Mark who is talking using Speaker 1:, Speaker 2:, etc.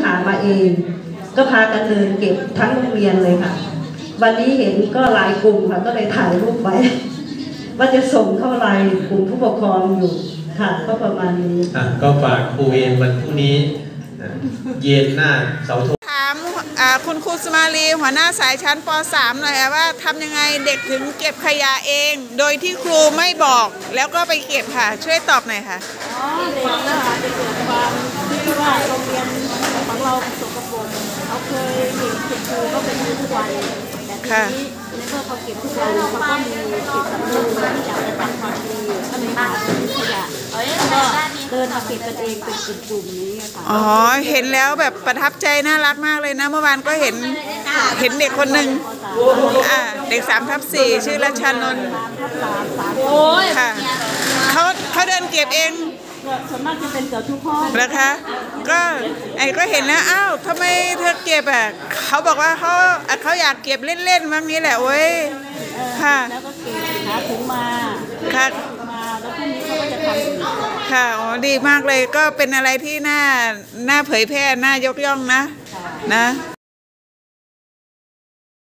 Speaker 1: หามาเองก็พากันเดินเก็บทั้งโรงเรียนเลยค่ะวันนี้เห็นก็หลายกลุ่มค่ะก็เลยถ่ายรูปไว้ว่าจะส่งเข้าไลน์กลุ่มผู้ปกครองอยู่ค่ะก็ประมาณนี้
Speaker 2: ก็ฝากครูเวรวันพรุ่งนี้เย็นหน้าเสาธง
Speaker 3: ถามคุณครูสมาลีหัวหน้าสายชั้นป .3 หน่อยว่าทำยังไงเด็กถึงเก็บขยะเองโดยที่ครูไม่บอกแล้วก็ไปเก็บค่ะช่วยตอบหน่อยค่ะ
Speaker 4: เด็กนะคะจะเกิดความที่ว่าโรงเรียนของเราสกปรกเขาเคยเห็นคุณครูก็เป็นทุกวันแต่ทีนี้ในเมื่อเขาเก็บทุกวันเขาก็มีจิตสำนึกมาที่จะปฏิบัติความดีก็เลยมาทิ้งขยะก็เดินมาเก็บกันเองเป็นกลุ่มๆนี้ค่ะ
Speaker 3: อ๋อเห็นแล้วแบบประทับใจน่ารักมากเลยนะเมื่อวานก็เห็นเด็กคนหนึ่งเด็ก3/4ชื่อรัชนนท์ค่ะเขาเดินเก็บเอง
Speaker 4: ส่วนมากจะเป็นเกือบทุกห้อง
Speaker 3: นะคะก็เห็นแล้วอ้าวทำไมเธอเก็บเขาบอกว่าเขาอยากเก็บเล่นๆบ้างนี้แหละเว้ยค่ะ
Speaker 4: แล้วก็เก็บหาถุงมา
Speaker 3: ค่ะ
Speaker 4: แล้วพรุ่งนี้เขาก็จะทำ
Speaker 3: ค่ะอ๋อดีมากเลยก็เป็นอะไรที่น่าเผยแพร่น่ายกย่องนะ